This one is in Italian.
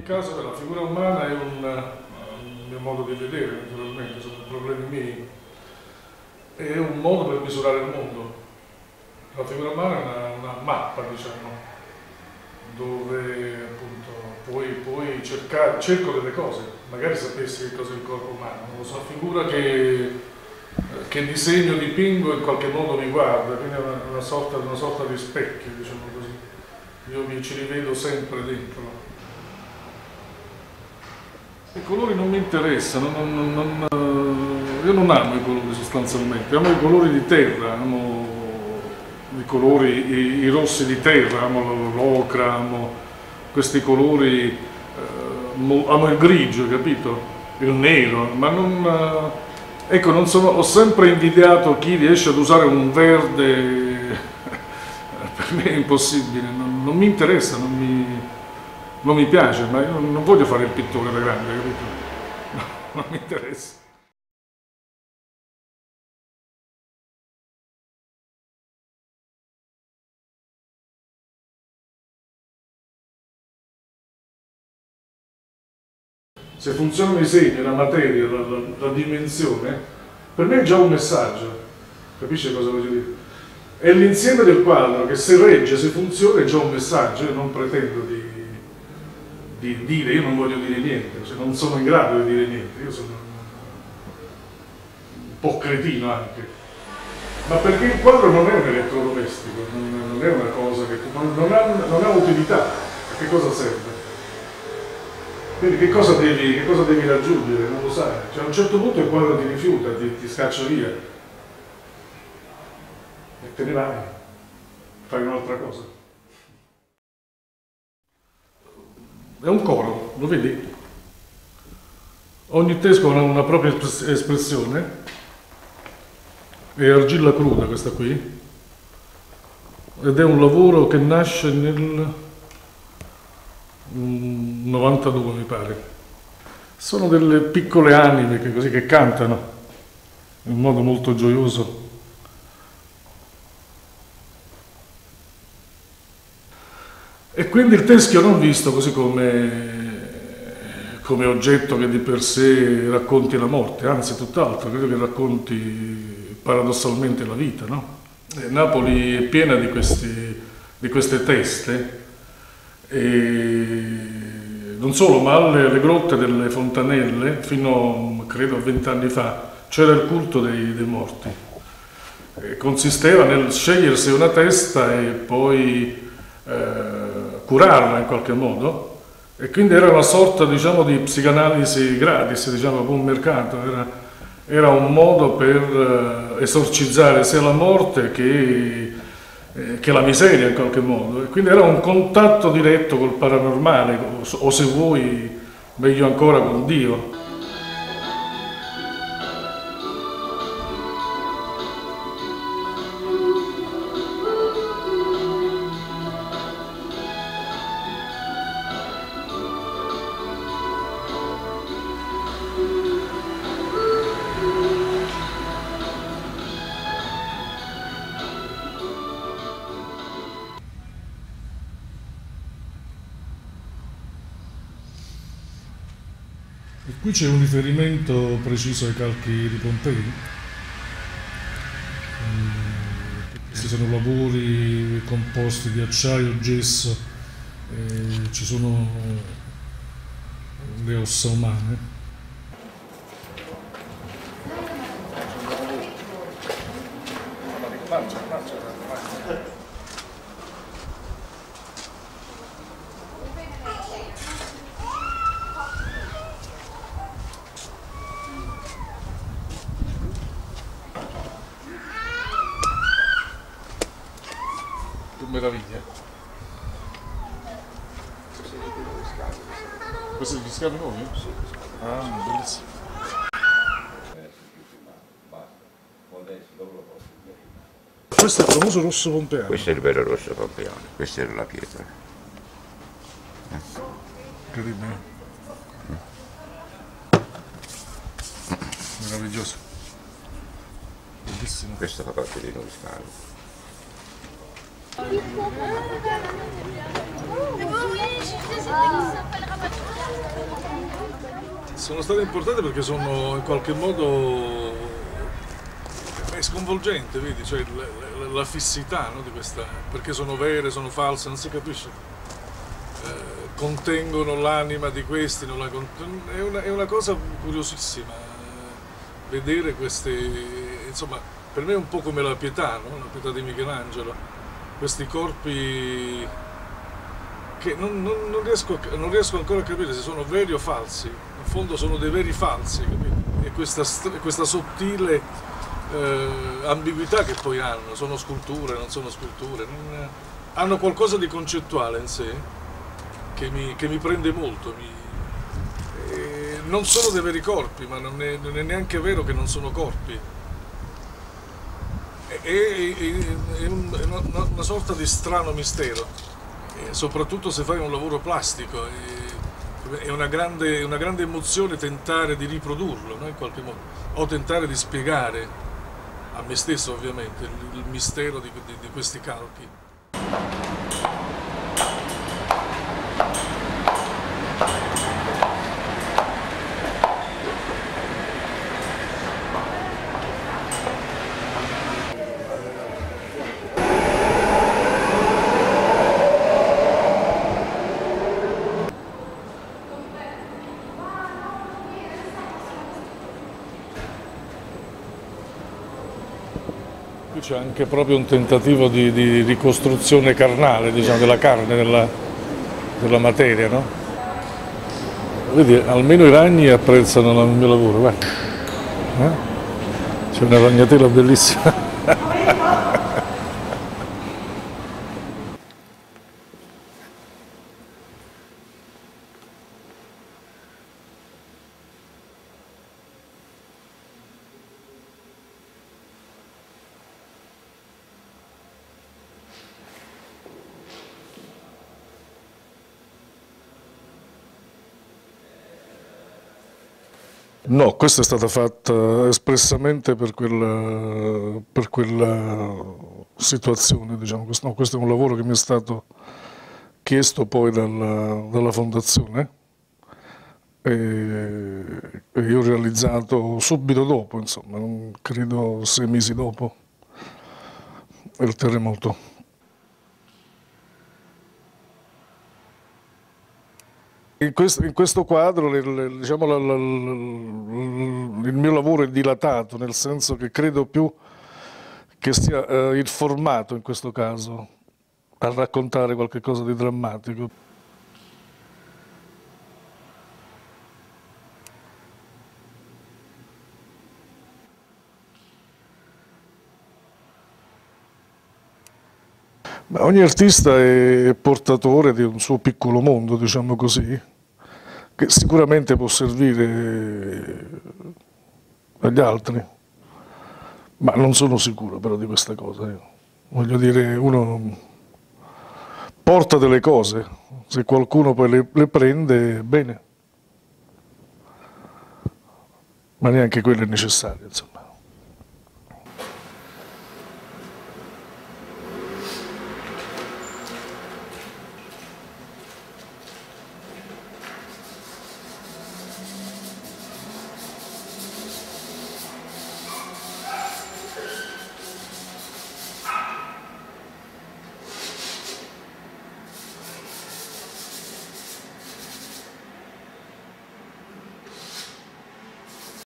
ogni caso la figura umana è un mio modo di vedere, naturalmente, sono problemi miei, è un modo per misurare il mondo. La figura umana è una mappa, diciamo, dove appunto puoi cerco delle cose, magari sapessi che cos'è il corpo umano, non lo so, la figura che disegno, dipingo in qualche modo mi guarda, quindi è una sorta di specchio, diciamo così. Io ci rivedo sempre dentro. I colori non mi interessano, io non amo i colori sostanzialmente, amo i colori di terra, amo i colori, i rossi di terra, amo l'ocra, amo questi colori, amo il grigio, capito? Il nero, ma non... ecco, ho sempre invidiato chi riesce ad usare un verde, per me è impossibile, non mi interessa, non mi piace, ma io non voglio fare il pittore da grande, capito? Non mi interessa. Se funzionano i segni, la materia, la dimensione, per me è già un messaggio, capisci cosa voglio dire? È l'insieme del quadro che se regge, se funziona è già un messaggio, io non pretendo di dire, io non voglio dire niente, cioè non sono in grado di dire niente, io sono un po' cretino anche, ma perché il quadro non è un elettrodomestico, non è una cosa che non ha utilità, a che cosa serve? Quindi che cosa devi raggiungere? Non lo sai. Cioè, a un certo punto il quadro ti rifiuta, ti scaccia via e te ne vai, fai un'altra cosa. È un coro, lo vedi? Ogni teschio ha una propria espressione, è argilla cruda questa qui, ed è un lavoro che nasce nel 92 mi pare. Sono delle piccole anime che cantano in modo molto gioioso. E quindi il teschio non visto così come oggetto che di per sé racconti la morte, anzi tutt'altro, credo che racconti paradossalmente la vita, no? Napoli è piena di queste teste. E non solo, ma alle grotte delle fontanelle, fino credo a 20 anni fa, c'era il culto dei morti. Consisteva nel scegliersi una testa e poi curarla in qualche modo, e quindi era una sorta, diciamo, di psicanalisi gratis, diciamo, a buon mercato, era un modo per esorcizzare sia la morte che la miseria in qualche modo, e quindi era un contatto diretto col paranormale, o se vuoi meglio ancora con Dio. E qui c'è un riferimento preciso ai calchi di Pompei. Questi sono lavori composti di acciaio, gesso, ci sono le ossa umane. Che meraviglia! Questi sono gli scavi nuovi? Sì. Ah, bellissimo. Questo è il famoso rosso pompeano. Questo è il vero rosso pompeano, questa era la pietra. Incredibile. Meraviglioso. Bellissimo. Questo fa parte dei nuovi scavi. Oh, Sono state importanti perché sono in qualche modo è sconvolgente, vedi, cioè la fissità, no, di questa, perché sono vere, sono false, non si capisce. Contengono l'anima di questi, non la è una cosa curiosissima vedere queste, insomma, per me è un po' come la Pietà, no? La Pietà di Michelangelo, questi corpi che non riesco ancora a capire se sono veri o falsi, in fondo sono dei veri falsi, capito? E questa sottile ambiguità che poi hanno, sono sculture, non sono sculture, hanno qualcosa di concettuale in sé che mi prende molto. Non sono dei veri corpi, ma non è neanche vero che non sono corpi. È una sorta di strano mistero, soprattutto se fai un lavoro plastico. È una grande emozione tentare di riprodurlo, no? In qualche modo, o tentare di spiegare a me stesso ovviamente il mistero di questi calchi. Qui c'è anche proprio un tentativo di ricostruzione carnale, diciamo, della carne, della materia, no? Vedi, almeno i ragni apprezzano il mio lavoro, guarda. C'è una ragnatela bellissima. No, questa è stata fatta espressamente per quella situazione, diciamo. Questo è un lavoro che mi è stato chiesto poi dalla fondazione e io ho realizzato subito dopo, insomma, credo 6 mesi dopo il terremoto. In questo quadro diciamo, il mio lavoro è dilatato, nel senso che credo più che sia il formato in questo caso a raccontare qualcosa di drammatico. Ma ogni artista è portatore di un suo piccolo mondo, diciamo così, che sicuramente può servire agli altri, ma non sono sicuro però di questa cosa. Voglio dire, uno porta delle cose, se qualcuno poi le prende, bene, ma neanche quello è necessario, insomma.